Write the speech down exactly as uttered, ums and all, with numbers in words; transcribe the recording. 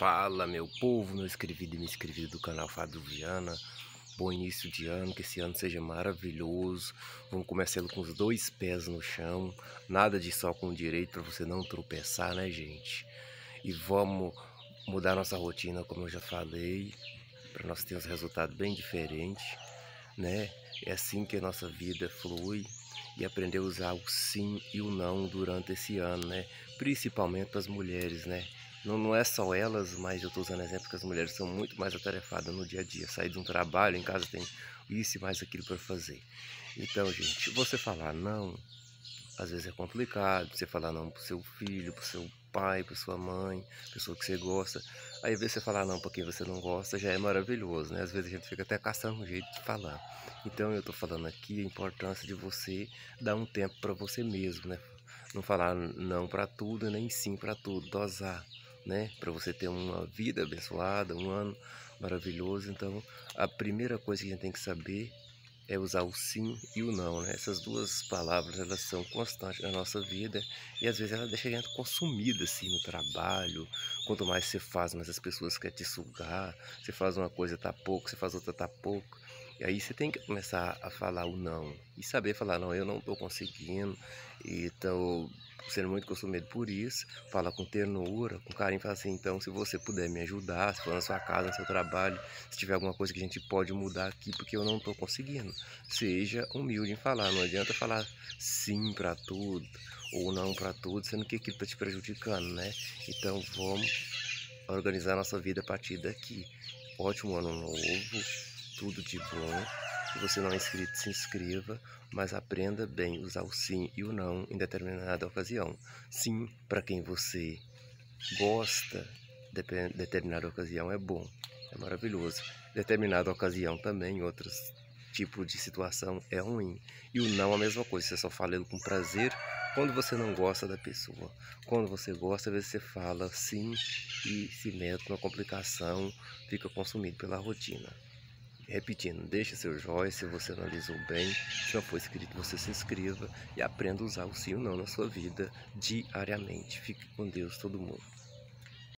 Fala, meu povo, meu inscrivido e me inscrivido do canal Fábio Viana. Bom início de ano, que esse ano seja maravilhoso. Vamos começar com os dois pés no chão, nada de só com o direito para você não tropeçar, né, gente? E vamos mudar nossa rotina, como eu já falei, para nós termos resultados bem diferentes, né? É assim que a nossa vida flui e aprender a usar o sim e o não durante esse ano, né? Principalmente para as mulheres, né? Não, não é só elas, mas eu estou usando exemplo que as mulheres são muito mais atarefadas no dia a dia. Sair de um trabalho, em casa tem isso e mais aquilo para fazer. Então, gente, você falar não, às vezes é complicado. Você falar não pro seu filho, pro seu pai, pra sua mãe, pessoa que você gosta. Aí, às vezes, você falar não pra quem você não gosta já é maravilhoso, né? Às vezes a gente fica até caçando um jeito de falar. Então, eu tô falando aqui a importância de você dar um tempo para você mesmo, né? Não falar não para tudo, nem sim para tudo, dosar, né? Para você ter uma vida abençoada, um ano maravilhoso. Então, a primeira coisa que a gente tem que saber é usar o sim e o não, né? Essas duas palavras, elas são constantes na nossa vida e às vezes ela deixa a gente consumida assim no trabalho. Quanto mais você faz, mais as pessoas querem te sugar. Você faz uma coisa, tá pouco, você faz outra, tá pouco. E aí você tem que começar a falar o não e saber falar, não, eu não tô conseguindo e tô sendo muito consumido por isso. Fala com ternura, com carinho, fala assim, então se você puder me ajudar, se for na sua casa, no seu trabalho, se tiver alguma coisa que a gente pode mudar aqui, porque eu não tô conseguindo. Seja humilde em falar, não adianta falar sim para tudo ou não para tudo, sendo que aquilo tá te prejudicando, né? Então vamos organizar nossa vida a partir daqui. Ótimo ano novo, tudo de bom. Se você não é inscrito, se inscreva, mas aprenda bem usar o sim e o não em determinada ocasião. Sim para quem você gosta, determinada ocasião é bom, é maravilhoso. Determinada ocasião também, em outros tipos de situação é ruim. E o não é a mesma coisa, você só fala ele com prazer quando você não gosta da pessoa. Quando você gosta, às vezes você fala sim e se mete numa complicação, fica consumido pela rotina. Repetindo, deixa seu joinha se você analisou bem. Se não for inscrito, você se inscreva e aprenda a usar o sim ou não na sua vida diariamente. Fique com Deus, todo mundo.